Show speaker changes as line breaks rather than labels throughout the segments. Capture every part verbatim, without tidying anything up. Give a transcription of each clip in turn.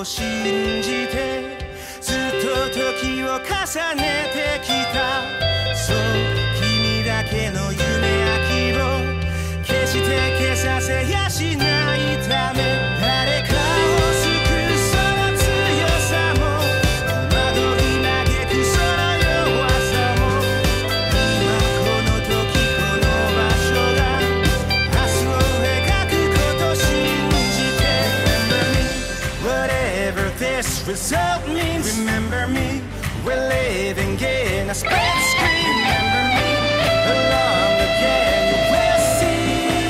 を信じてずっと時を重ねてきた。そう君だけの夢や希望決して消させやしないため、誰かを救うその強さも戸惑い嘆くその弱さも、今この時この場所が明日を描くこと信じて Remember me whatever this result means. Remember me we're living in a split screen. Remember me along again you will see.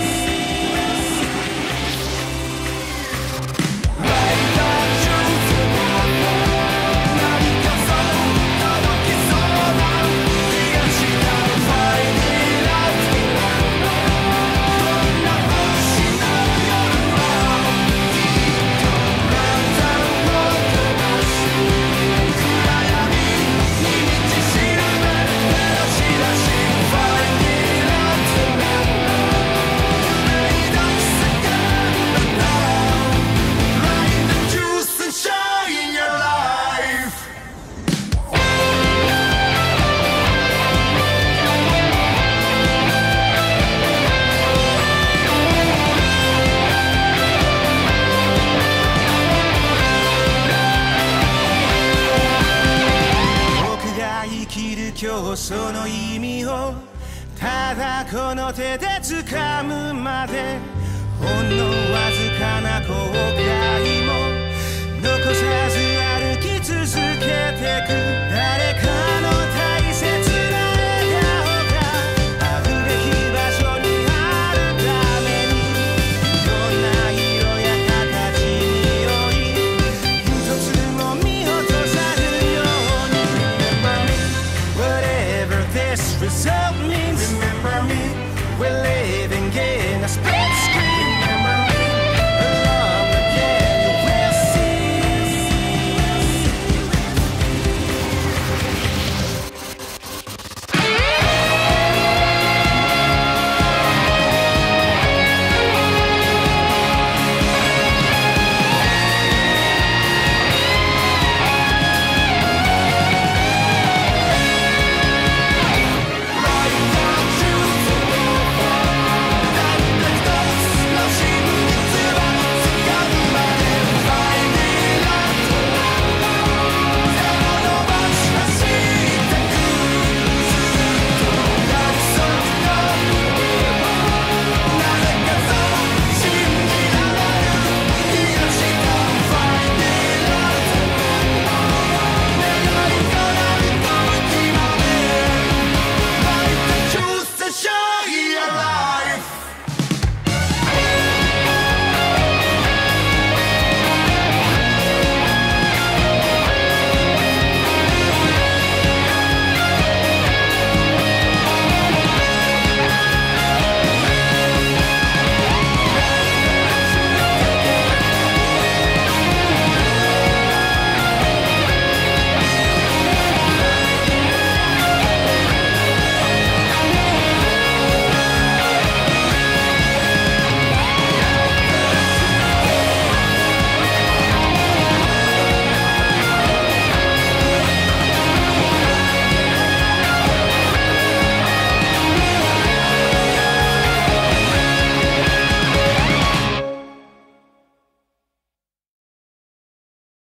今日その意味をただこの手で掴むまで、ほんのわずかな後悔も残さず歩き続けてく。誰かの